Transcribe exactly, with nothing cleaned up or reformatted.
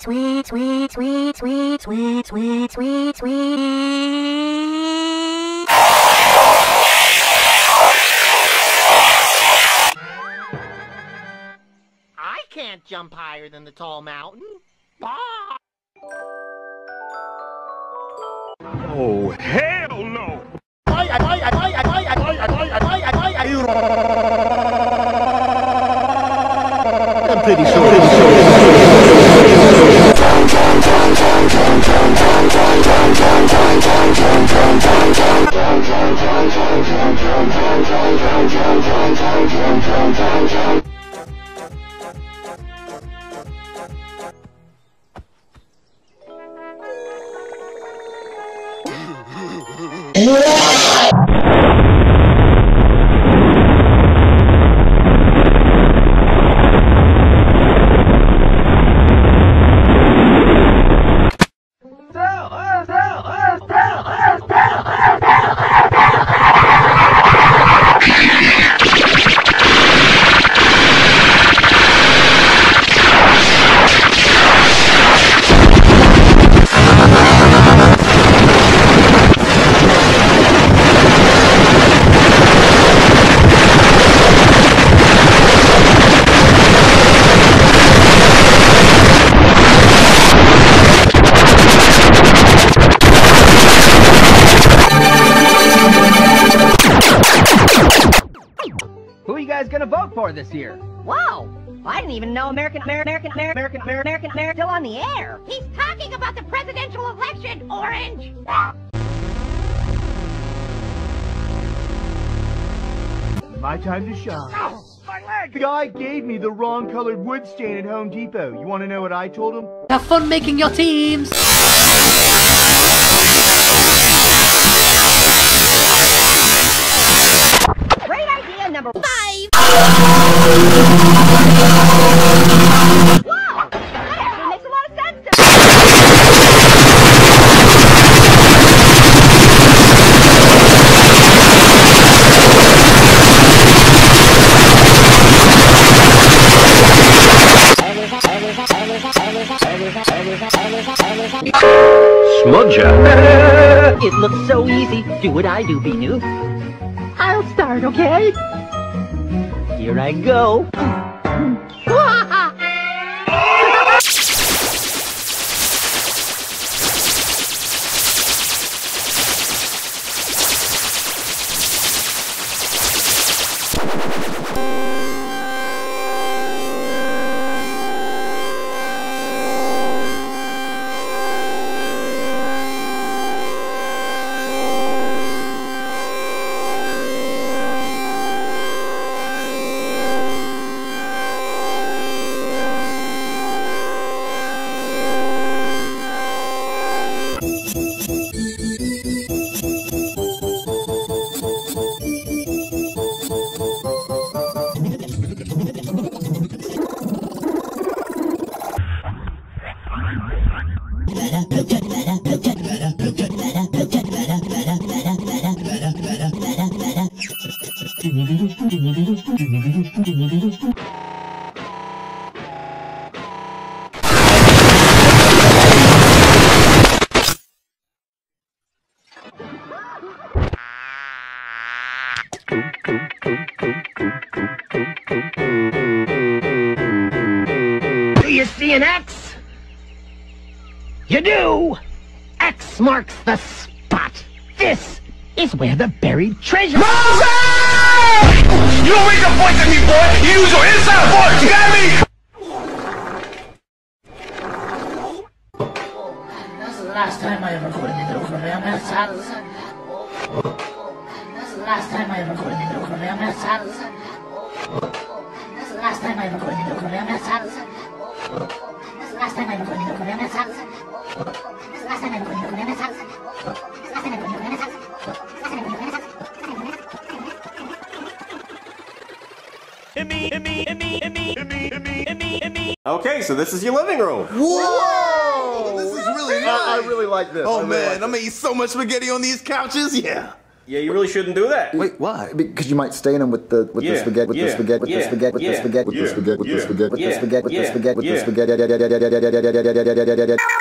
sweet, sweet, sweet, sweet, sweet, sweet, sweet, sweet. I can't jump higher than the tall mountain. Bah! Oh, hell no! I'm pretty sure. Who are you guys gonna vote for this year? Whoa! I didn't even know American, American, American, American, American, American, still on the air. He's talking about the presidential election, Orange. My time to shine. Oh, my leg! The guy gave me the wrong colored wood stain at Home Depot. You want to know what I told him? Have fun making your teams! Great idea number five. Wow! That actually makes a lot of sense to Smudger. It looks so easy. Do what I do, Binu. I'll start, okay? Here I go. Do you see an X? You do! X marks the spot. This is where the buried treasure... Moses! You don't make a point to me, boy! You use your inside voice! You got me? That's the last time I ever recorded a video for me. I'm outside of the sun. That's the last time I ever recorded a video for me. I'm outside of the sun. That's the last time I ever recorded a video for me. I'm outside of the sun. That's the last time I ever recorded a video for me. I'm outside of the sun. That's the last time I ever recorded a video for me. I'm outside of the sun. That's the last time I ever recorded a video for me. I'm outside of the sun. That's the last time I ever recorded a video for me. I'm outside of the sun. Okay, so this is your living room. Whoa! This is really nice. I, I really like this. Oh I really man, like I'm gonna eat so much spaghetti on these couches. Yeah. Yeah, you really shouldn't do that. Wait, why? Because you might stain them with the with Yeah, the spaghetti, with yeah, the spaghetti, with yeah, the spaghetti, with yeah, the spaghetti, with yeah, the spaghetti, with yeah, the spaghetti, with the yeah, spaghetti, with the yeah, spaghetti, with the yeah. spaghetti, with the spaghetti.